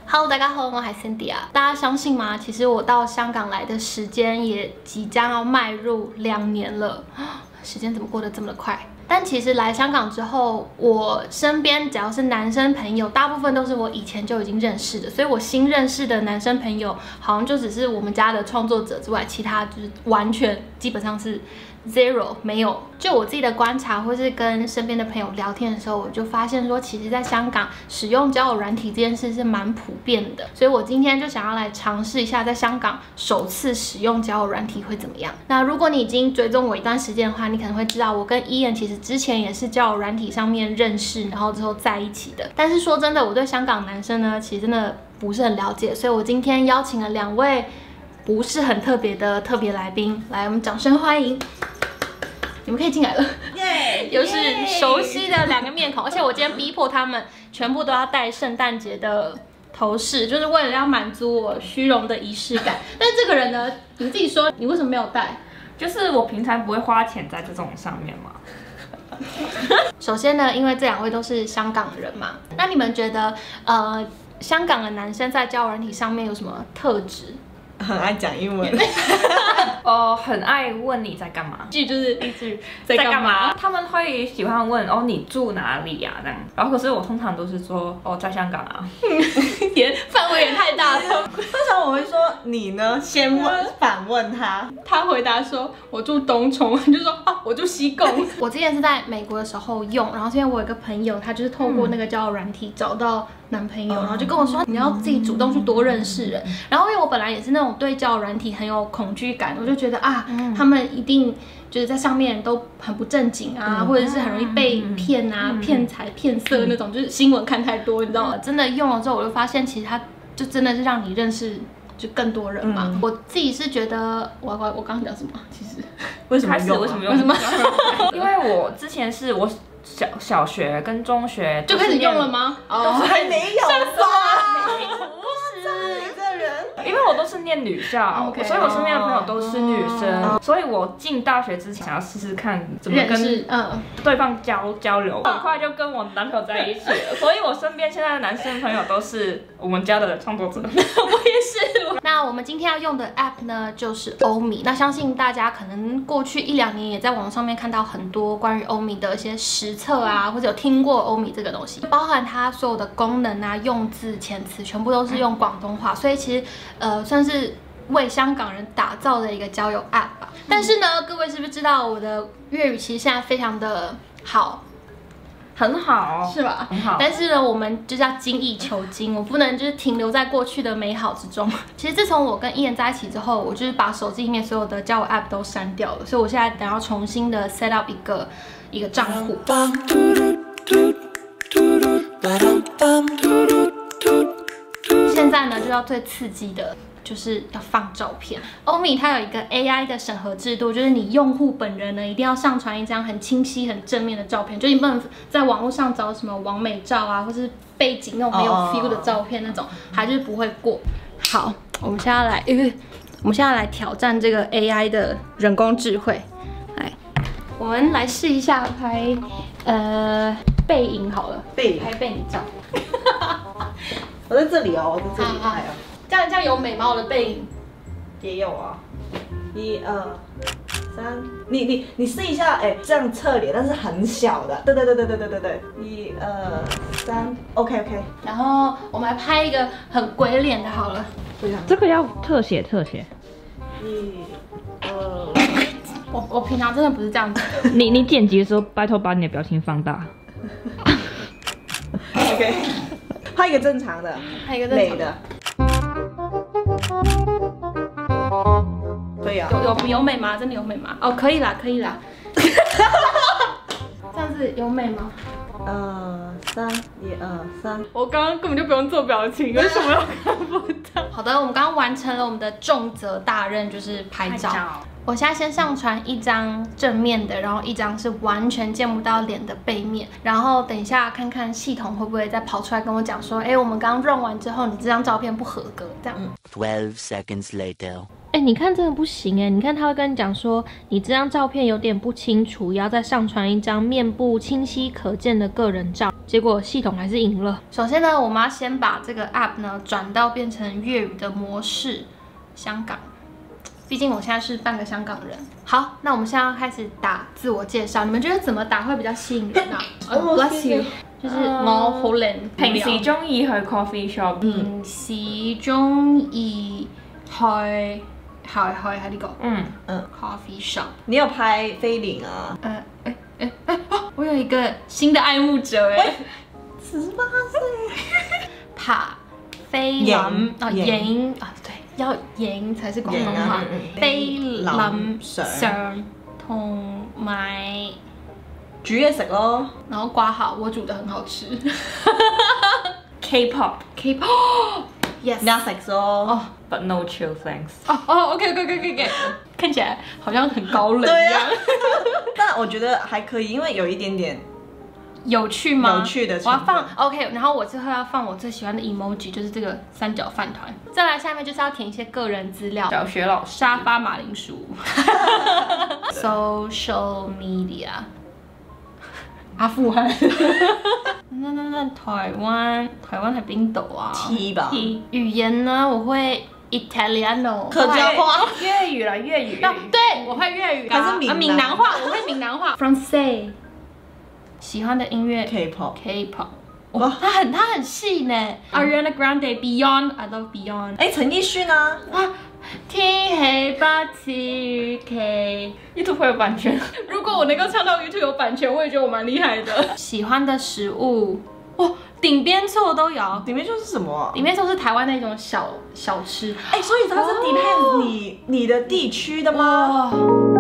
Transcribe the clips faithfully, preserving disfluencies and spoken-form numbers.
Hello， 大家好，我是 Cindy 啊。大家相信吗？其实我到香港来的时间也即将要迈入两年了，时间怎么过得这么的快？但其实来香港之后，我身边只要是男生朋友，大部分都是我以前就已经认识的，所以我新认识的男生朋友，好像就只是我们家的创作者之外，其他就是完全基本上是 zero 没有。就我自己的观察，或是跟身边的朋友聊天的时候，我就发现说，其实在香港使用交友软体这件事是蛮普遍的，所以我今天就想要来尝试一下，在香港首次使用交友软体会怎么样。那如果你已经追踪我一段时间的话，你可能会知道，我跟Ian其实之前也是交友软体上面认识，然后之后在一起的。但是说真的，我对香港男生呢，其实真的不是很了解，所以我今天邀请了两位不是很特别的特别来宾，来，我们掌声欢迎。你们可以进来了，耶！又是熟悉的两个面孔，而且我今天逼迫他们全部都要戴圣诞节的头饰，就是为了要满足我虚荣的仪式感。但是这个人呢，你自己说，你为什么没有戴？ 就是我平常不会花钱在这种上面嘛。 首先呢，因为这两位都是香港人嘛，那你们觉得，呃，香港的男生在交友软体上面有什么特质？ 很爱讲英文， 哦，很爱问你在干嘛， 句就是一句在干嘛。他们会喜欢问哦，你住哪里呀、啊？这样。然后可是我通常都是说哦，在香港啊， 也范围也太大了。 通常我会说你呢，先问反问他， 他回答说我住东冲，就说啊我住西贡。我之前是在美国的时候用，然后因为我有个朋友，他就是透过那个交友软体找到男朋友，然后就跟我说你要自己主动去多认识人。然后因为我本来也是那种对交友软体很有恐惧感，我就觉得啊，嗯、他们一定就是在上面都很不正经啊，嗯、或者是很容易被骗啊、骗财骗色那种，就是新闻看太多，你知道吗？真的用了之后，我就发现其实它就真的是让你认识就更多人嘛。嗯、我自己是觉得，我我我刚刚讲什么？其实为什么用？ 为什么用？为什么？因为我之前是我小小学跟中学就开始用了吗？ 哦，还没有吧？ 因为我都是念女校， okay, 所以我身边的朋友都是女生， oh. 所以我进大学之前想要试试看怎么跟对方交交流，很快就跟我男朋友在一起了。所以我身边现在的男生朋友都是我们家的创作者。 我也是。那我们今天要用的 app 呢，就是欧米。那相信大家可能过去一两年也在网络上面看到很多关于欧米的一些实测啊，或者有听过欧米这个东西，包含它所有的功能啊、用字、遣词，全部都是用广东话，所以其实呃算是为香港人打造的一个交友 app 吧。但是呢，各位是不是知道我的粤语其实现在非常的好？ 很好， 是吧？ 很好。 但是呢，我们就是要精益求精，我不能就是停留在过去的美好之中。其实自从我跟Ian在一起之后，我就是把手机里面所有的交友 app 都删掉了，所以我现在等要重新的 set up 一个一个账户。现在呢，就要最刺激的。就是要放照片。欧米它有一个 A I 的审核制度，就是你用户本人呢一定要上传一张很清晰、很正面的照片，就你不能在网络上找什么网美照啊，或是背景那种没有 feel 的照片那种，还就是不会过。好，我们现在来，呃，我们现在来挑战这个 A I 的人工智慧。来，我们来试一下拍呃背影好了， 背影拍背影照。 我在这里哦，我在这里拍哦。 这样这样有美吗？我的背影也有啊，一二三，你你你试一下，哎，这样侧脸，但是很小的，对对对对对对对对，一二三 ，OK OK。 然后我们来拍一个很鬼脸的，好了， 这个要特写特写。 一二， 我我平常真的不是这样子的。 你你剪辑的时候，拜托把你的表情放大。 OK， 拍一个正常的， 拍一个正常的。 美的。可以啊， 有有有美吗？真的有美吗？哦，可以啦，可以啦。这样子有美吗？ 呃，三，一二三。 我刚刚根本就不用做表情，为什么要看不到？好的，我们刚刚完成了我们的重责大任，就是拍照。我现在先上传一张正面的，然后一张是完全见不到脸的背面，然后等一下看看系统会不会再跑出来跟我讲说，哎，我们刚 run 完之后，你这张照片不合格，这样。 twelve seconds later。 哎、欸，你看真的不行哎！你看他会跟你讲说，你这张照片有点不清楚，要再上传一张面部清晰可见的个人照。 结果系统还是赢了。首先呢，我们要先把这个 app 呢转到变成粤语的模式，香港。毕竟我现在是半个香港人。好，那我们现在要开始打自我介绍，你们觉得怎么打会比较吸引人啊？Oh, bless you， 就是我好靚。 平時中意去 coffee shop， 平時中意去係係喺呢個嗯嗯 coffee shop。 你有拍菲林啊？ 呃哎哎哎哦，我有一个新的爱慕者哎， 十八岁， 拍菲林啊影啊對。要影才是廣東話，菲林相同埋煮嘢食咯， 然後掛號我煮得很好吃。 K-pop K-pop yes Netflix 咯， 哦 ，But no chill thanks。 哦哦 OK OK OK OK， 看起來好像很高冷一樣。 但我覺得還可以，因為有一點點。 有趣嗎？ 有趣的， 我要放 OK， 然后我最后要放我最喜欢的 emoji， 就是这个三角饭团。再来下面就是要填一些个人资料， 小学老师沙发马铃薯，social media， 阿富汗，那那那台湾，台湾係邊度啊 ？T 吧。 T 語言呢，我會 Italiano， 客家話， 粵語啦，粵語。 啊，對，我會粵語， 還是閩閩南話，我會闽南話 ，Francais。喜歡的音樂 K-pop K-pop， 哇，它很它很細呢。Ariana Grande Beyond I love Beyond。 哎，陳奕迅啊， 哇，天氣不似預期 ，YouTube 會有版權。 如果我能夠唱到 YouTube 有版權，我也覺得我蠻厲害的。喜歡的食物，哇，鼎邊趖都有。 鼎邊趖是什麼？ 鼎邊趖是台灣那種小小吃。 哎，所以它是 depend 你你的地區的嗎？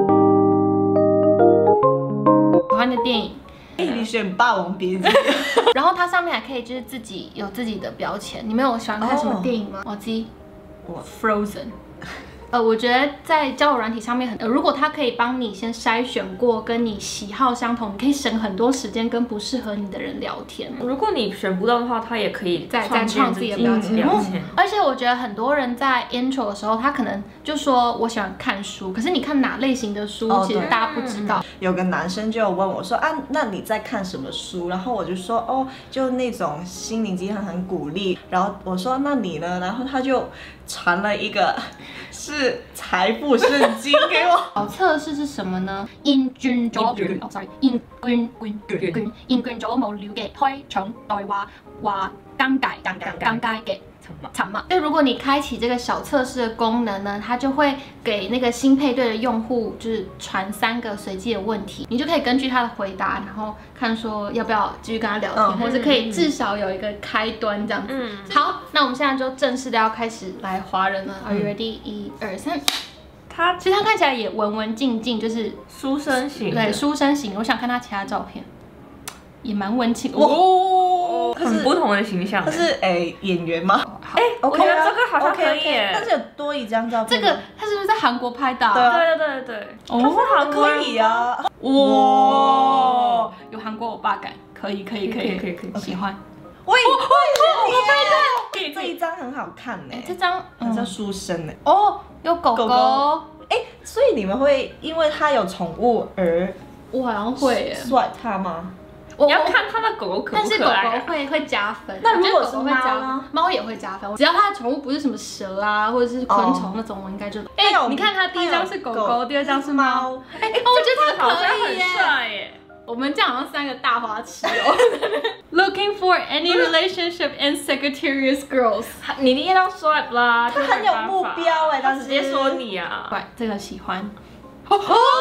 喜歡的電影。 哎，你選《霸王別姬》 然后它上面还可以就是自己有自己的标签。你们有喜欢看什么电影吗？我知，我 Frozen。呃，我觉得在交友软体上面很，呃，如果它可以帮你先筛选过跟你喜好相同，你可以省很多时间跟不适合你的人聊天。 如果你选不到的话，它也可以再再创自己的标签。 标签。 而且我觉得很多人在 intro 的时候，他可能就说我喜欢看书，可是你看哪类型的书，哦、其实大家不知道。 有个男生就问我说啊，那你在看什么书？然后我就说哦，就那种心灵鸡汤很鼓励。然后我说那你呢？然后他就传了一个是财富圣经给我。 好测試是什麼呢？厭倦咗，哦 sorry， 厭倦倦倦厭倦咗無聊嘅開場對話，話尷尬尷尬尷尬嘅沉默。就如果你開啟這個小測試的功能呢，它就會給那個新配對的用戶就是傳三個隨機的問題，你就可以根據他的回答，然後看說要不要繼續跟他聊天，嗯、或者可以至少有一個開端這樣子。嗯、好，那我們現在就正式的要開始來滑人了。Are you ready？ 一二三。他其實他看起來也文文靜靜，就是書生型。 對，書生型。我想看他其他照片，也蠻文青哦， 很不同的形象。 他是誒演員嗎？ 哎，我覺得這個好像可以耶。 但是有多一張照片。 這個他是不是在韓國拍的？ 對對對對。 哦，韓國可以啊。 哇，有韓國歐巴感，可以可以可以可以可以， 喜歡。 我也我也覺得這一張很好看呢。 這張很像書生呢。 哦，有狗狗。 哎，所以你們會因為它有寵物而我好像會耶甩它嗎？ 你要看它的狗狗可不可愛。 但是狗狗會會加分。 那如果是貓呢？ 貓也會加分，只要它的寵物不是什麼蛇啊，或者是昆蟲那種，我應該就。哎，你看它第一張是狗狗，第二張是貓。哎，我覺得它可以耶。我們這樣好像三個大花痴哦。Looking for any relationship in Sagittarius girls， 你一定要 swipe 啦， 他很有目標哎， 他直接說你啊。 對，這個喜歡。哦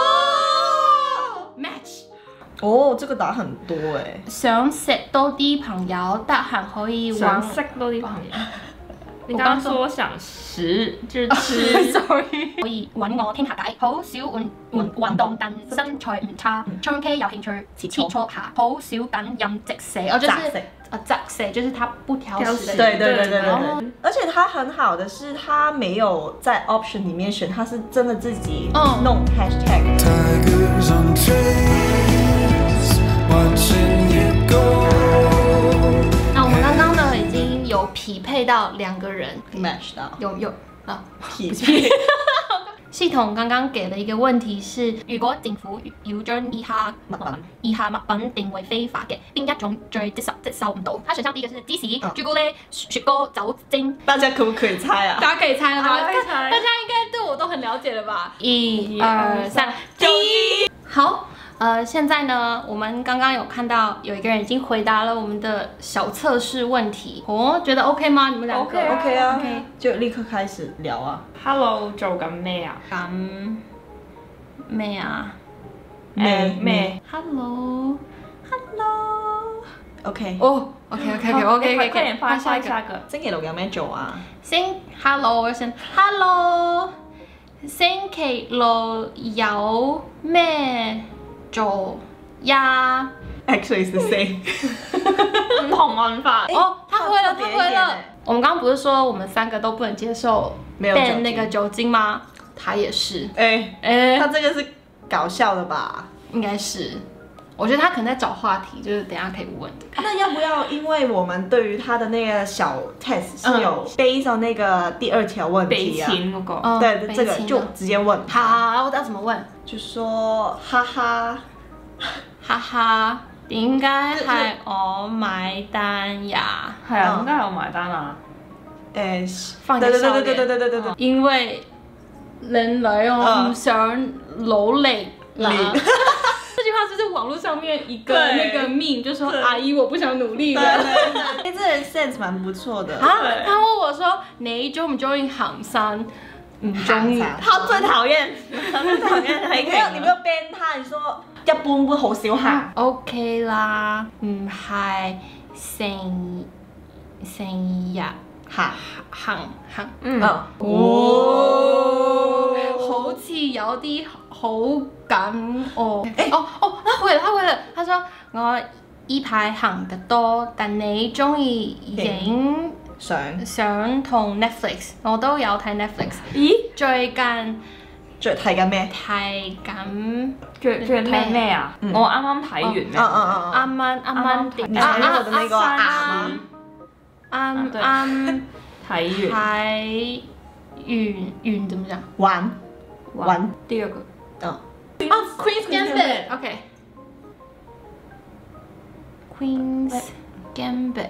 ，match。 哦，這個打很多哎。 想識多啲朋友，得閒可以玩。 想識多啲朋友。你剛剛說想食，就是吃。 Sorry。可以揾我傾下偈，好少運運運動，但身材唔差，唱 K 有興趣，切磋下，好少揀飲直食，我就是啊直食，就是他不挑食。 對對對對對。而且他很好的是，他沒有在 option 裡面選，他是真的自己弄 hashtag。 那我們剛剛呢已經有匹配到兩個人 match 到， 有有啊匹配。 系統剛剛給了一個問題是，如果政府要將以下物品以下物品定為非法嘅，邊一種最接受接受唔到？它選項第一個是芝士、朱古力、雪糕、酒精。 大家可不可以猜啊？ 大家可以猜了吧？ 大家可以猜大家應該對我都很了解了吧？一、二、三，九一。好。呃，现在呢，我们刚刚有看到有一个人已经回答了我们的小测试问题哦，觉得 OK 吗？你们两个 OK 啊 OK 啊 OK 就立刻開始聊啊。 Hello， 做緊咩啊？ 咁咩啊？ 咩咩 ？Hello Hello OK。 哦 OK OK OK OK OK， 快點翻下下一個。 星期六有咩做啊？ 星 Hello 我先 Hello， 星期六有咩做呀 ？Actually is the same 唔同文法。 哦，他回了，他回了特别一点。 我们刚刚不是说我们三个都不能接受没有酒 ban 精那个酒精吗？他也是， 哎、 哎、 他这个是搞笑的吧？ 应该是。我觉得他可能在找话题，就是等一下可以问的。 那要不要？因为我们对于他的那个小 test 是有 based on 那个第二条问俾题啊。 錢嗰個。 哦对，这个北京就直接問。 好，我要怎么问？ 就說哈哈， 哈哈，點解係我買單呀？ 係啊，點解係我埋單啊？ 誒， 放對對對個笑臉對對對對對對。 因為人類我唔想努力啦。這句話就是網絡上面一個那個 meme，就說阿姨我不想努力了。 哎，這人 sense 蠻不錯的。 啊，他問我說你中唔中意行山？唔中意。 他最討厭，他最討厭係你沒有你沒有 ban 他，你說一般般好少行。 OK 啦，唔係成成日行行行。 嗯。 哦， 好似有啲好感哦。哦哦，他回了，他回了，他說我依排行得多，但你中意影相相同 Netflix， 我都有睇 Netflix。 咦？ 最近最睇緊咩？ 睇緊最最睇咩啊？ 嗯我啱啱睇完咧。 嗯嗯嗯啱啱啱啱啱你承認我的那個啊嗎？ 啱對啱睇完。 睇完完怎麼講？ 玩玩第二個。 嗯。 哦 ，Queen's Gambit，OK。Queen's Gambit，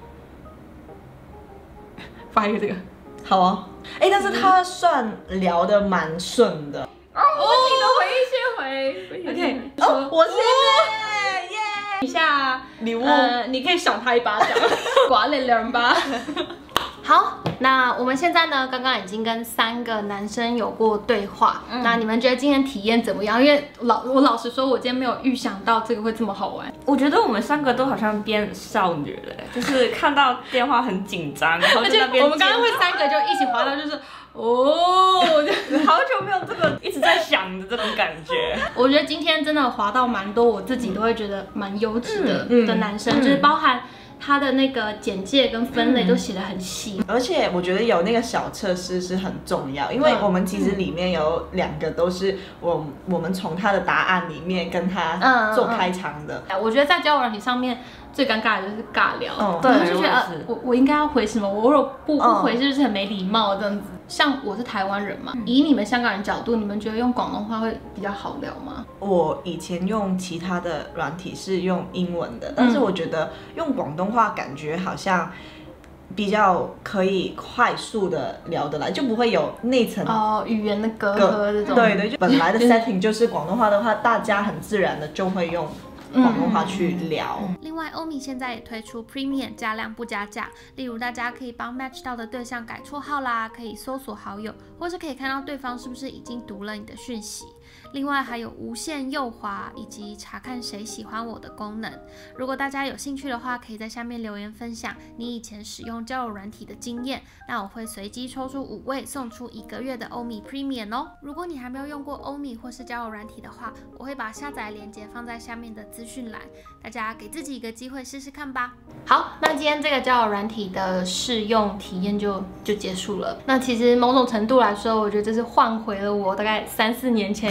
發一個這個。 好啊。哎，但是他算聊得蠻順的。 哦，我記得回一些回。OK。 哦，我先耶！ 一下禮物， 呃，你可以賞他一巴掌，刮你兩巴。好，那我们现在呢，刚刚已经跟三个男生有过对话，嗯、那你们觉得今天体验怎么样？因为老我老实说，我今天没有预想到这个会这么好玩。 我觉得我们三个都好像变少女了，就是看到电话很紧张，然后在那边。 我们刚刚会三个就一起滑到，就是哦， 好久没有这个一直在想的这种感觉。 我觉得今天真的滑到蛮多，我自己都会觉得蛮优质的、 嗯、 的男生，嗯、就是包含。他的那个简介跟分类都写得很细， 而且我觉得有那个小测试是很重要，因为我们其实里面有两个都是我我们从他的答案里面跟他做开场的。 嗯嗯、我觉得在交友软体上面最尴尬的就是尬聊， 嗯、 对，就觉得、呃、我我应该要回什么，我如果不不回是不是很没礼貌这样子？像我是台湾人嘛，以你们香港人角度，你们觉得用广东话会比较好聊吗？ 我以前用其他的软体是用英文的，但是我觉得用广东话感觉好像比较可以快速的聊得来，就不会有那层哦语言的隔阂这种。 对对，就本来的 setting 就是广东话的话，大家很自然的就会用广东话去聊。 嗯、另外，欧米现在也推出 Premium 加量不加价，例如大家可以帮 match 到的对象改绰号啦，可以搜索好友，或是可以看到对方是不是已经读了你的讯息。另外还有无限右滑以及查看谁喜欢我的功能。如果大家有兴趣的话，可以在下面留言分享你以前使用交友软体的经验，那我会随机抽出五位送出一个月的欧米 Premium 哦。如果你还没有用过欧米或是交友软体的话，我会把下载链接放在下面的资讯栏，大家给自己一个机会试试看吧。好，那今天这个交友软体的试用体验就就结束了。那其实某种程度来说，我觉得这是换回了我大概三四年前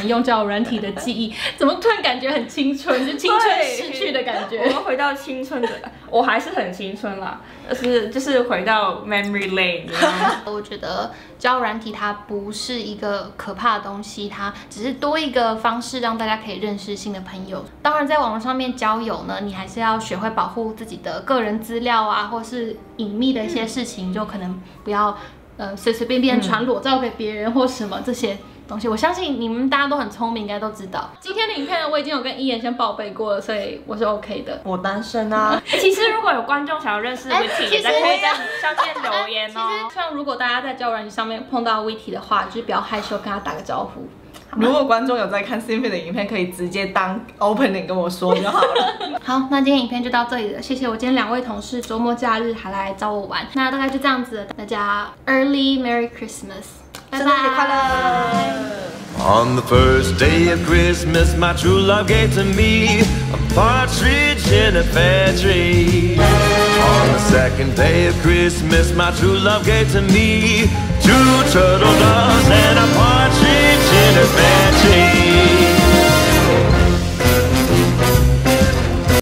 用交友软体的记忆，怎么突然感觉很青春，就青春逝去的感觉。 我们回到青春的，我还是很青春啦，就是就是回到 memory lane。 我觉得交友软体它不是一个可怕的东西，它只是多一个方式让大家可以认识新的朋友。当然，在网络上面交友呢，你还是要学会保护自己的个人资料啊，或是隐秘的一些事情，就可能不要呃随随便便传裸照给别人或什么这些东西。我相信你们大家都很聪明，应该都知道。今天的影片呢，我已经有跟伊言先报备过了，所以我是 OK 的。 我单身啊。 其实如果有观众想要认识 Witty， 也在可以在下面留言哦。 其实像如果大家在交友软件上面碰到 Witty 的话，就是不要害羞，跟他打个招呼。 如果观众有在看 Symphony 的影片，可以直接当 opening 跟我说就好了。 好，那今天影片就到这里了，谢谢我今天两位同事周末假日还来找我玩，那大概就这样子了，大家 Early Merry Christmas， 拜拜， 圣诞节快乐。 On the first day of Christmas, my true love gave to me a partridge in a pear tree. On the second day of Christmas, my true love gave to me two turtle doves and a partridge in a pear tree.